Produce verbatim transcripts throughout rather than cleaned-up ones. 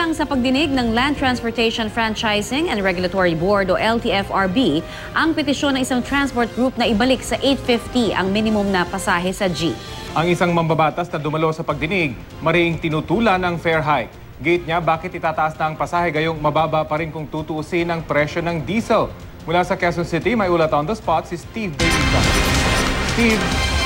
Kabilang sa pagdinig ng Land Transportation Franchising and Regulatory Board o L T F R B ang petisyon ng isang transport group na ibalik sa eight fifty ang minimum na pasahe sa jeep. Ang isang mambabatas na dumalo sa pagdinig, mariing tinutulan ang fare hike. Gate niya bakit itataas na ang pasahe gayong mababa pa rin kung tutuusin ang presyo ng diesel. Mula sa Quezon City, may ulat on the spot si Steve Davidson. Steve.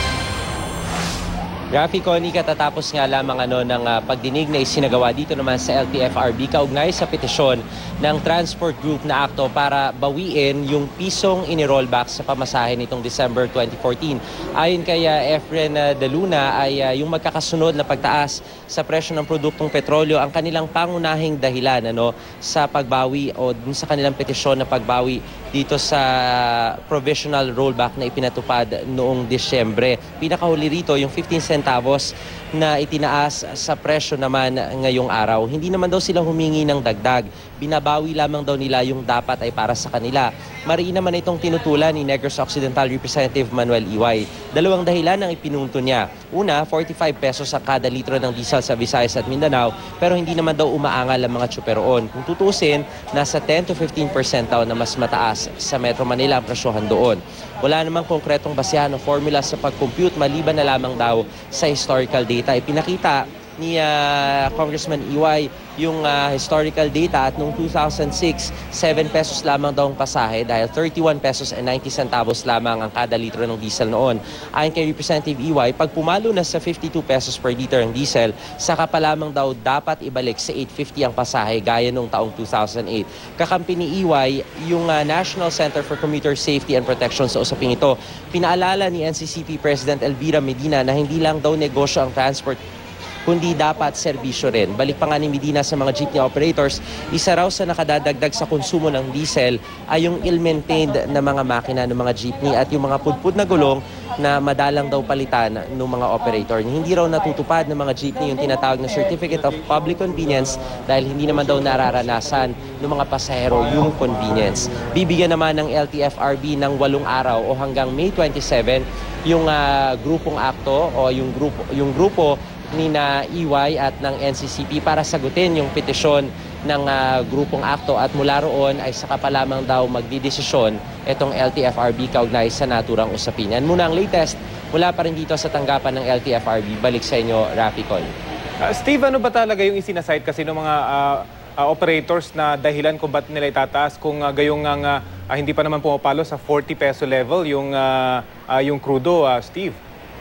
Rafi, Connie, katatapos nga lamang ano, ng uh, pagdinig na isinagawa dito naman sa L T F R B kaugnay sa petisyon ng Transport Group na akto para bawiin yung pisong inirollback sa pamasahe nitong December twenty fourteen. Ayon kay uh, Efren uh, De Luna ay uh, yung magkakasunod na pagtaas sa presyo ng produktong petrolyo ang kanilang pangunahing dahilan ano, sa pagbawi o dun sa kanilang petisyon na pagbawi dito sa provisional rollback na ipinatupad noong Disyembre. Pinakahuli rito yung fifteen centavos na itinaas sa presyo naman ngayong araw. Hindi naman daw sila humingi ng dagdag. Binabawi lamang daw nila yung dapat ay para sa kanila. Mariin naman itong tinutulan ni Negros Occidental Representative Manuel Iway. Dalawang dahilan ang ipinunto niya. Una, forty-five pesos ang kada litro ng diesel sa Visayas at Mindanao, pero hindi naman daw umaangal ang mga tsuperoon. Kung tutusin, nasa ten to fifteen percent daw na mas mataas sa Metro Manila ang presyohan doon. Wala namang konkretong basehan o formula sa pag-compute maliban na lamang daw sa historical data. Ipinakita ni uh, Congressman Iway yung uh, historical data at noong two thousand six, seven pesos lamang daw ang pasahe dahil thirty-one pesos and ninety centavos lamang ang kada litro ng diesel noon. Ayon kay Representative Iway, pag pumalo na sa fifty-two pesos per liter ang diesel, saka pa lamang daw dapat ibalik sa eight fifty ang pasahe gaya noong taong two thousand eight. Kakampi ni Iway yung uh, National Center for Commuter Safety and Protection sa usaping ito. Pinaalala ni N C C P President Elvira Medina na hindi lang daw negosyo ang transport kundi dapat serbisyo rin. Balik pa nga ni Medina sa mga jeepney operators, isa raw sa nakadadagdag sa konsumo ng diesel ay yung ill-maintained na mga makina ng mga jeepney at yung mga pudpud na gulong na madalang daw palitan ng mga operator. Hindi raw natutupad ng mga jeepney yung tinatawag na Certificate of Public Convenience dahil hindi naman daw nararanasan ng mga pasahero yung convenience. Bibigyan naman ng L T F R B ng walong araw o hanggang May twenty-seven yung uh, grupong akto o yung grupo, yung grupo ni na Iway at ng N C C P para sagutin yung petisyon ng uh, grupong akto at mula roon ay saka pa lamang daw magdidesisyon itong L T F R B kaugnay sa naturang usapin. Yan muna ang latest mula pa rin dito sa tanggapan ng L T F R B. Balik sa inyo, Rafi Con. Uh, Steve, ano ba talaga yung isinasite kasi ng mga uh, uh, operators na dahilan kung ba't nila itataas kung uh, gayong uh, uh, hindi pa naman pumapalo sa forty peso level yung, uh, uh, yung crudo, uh, Steve?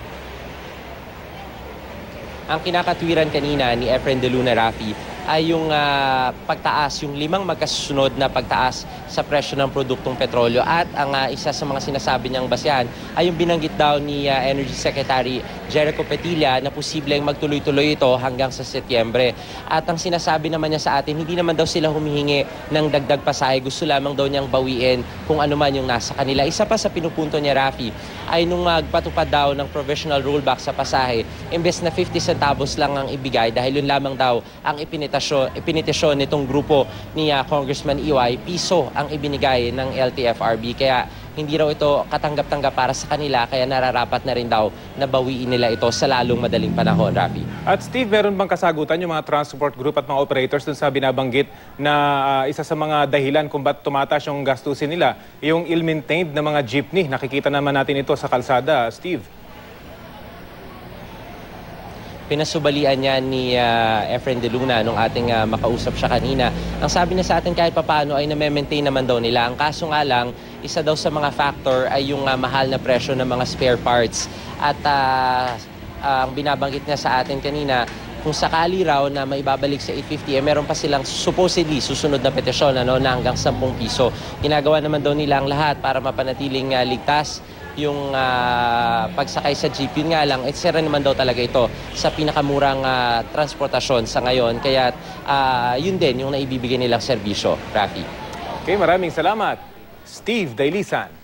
Ang kinakatwiran kanina ni Efren De Luna, Rafi, ay yung uh, pagtaas, yung limang magkasusunod na pagtaas sa presyo ng produktong petrolyo at ang uh, isa sa mga sinasabi niyang basehan ay yung binanggit daw ni uh, Energy Secretary Jericho Petilla na posibleng magtuloy-tuloy ito hanggang sa Setyembre. At ang sinasabi naman niya sa atin, hindi naman daw sila humihingi ng dagdag pasahe, gusto lamang daw niyang bawiin kung ano man yung nasa kanila. Isa pa sa pinupunto niya, Rafi, ay nung magpatupad daw ng provisional rollback sa pasahe, imbes na fifty centavos lang ang ibigay dahil yun lamang daw ang ipinit ipinitisyon nitong grupo ni uh, Congressman Iway, piso ang ibinigay ng L T F R B. Kaya hindi raw ito katanggap-tanggap para sa kanila, kaya nararapat na rin daw na bawiin nila ito sa lalong madaling panahon, Rafi. At Steve, meron bang kasagutan yung mga transport group at mga operators dun sa binabanggit na uh, isa sa mga dahilan kung ba't tumataas yung gastusin nila, yung ill-maintained na mga jeepney? Nakikita naman natin ito sa kalsada, Steve. Pinasubalian niya ni uh, Efren De Luna nung ating uh, makausap siya kanina. Ang sabi niya sa atin kahit papaano ay na-maintain naman daw nila. Ang kaso nga lang, isa daw sa mga factor ay yung uh, mahal na presyo ng mga spare parts. At uh, uh, ang binabanggit niya sa atin kanina, kung sakali raw na maibabalik sa eight fifty, eh, meron pa silang supposedly susunod na petisyon ano, na hanggang ten piso. Ginagawa naman daw nila ang lahat para mapanatiling uh, ligtas yung uh, pagsakay sa jeep. Yun nga lang, eh, sira naman daw talaga ito sa pinakamurang uh, transportasyon sa ngayon. Kaya uh, yun din yung naibibigay nilang serbisyo, Rafi. Okay, maraming salamat, Steve Dailisan.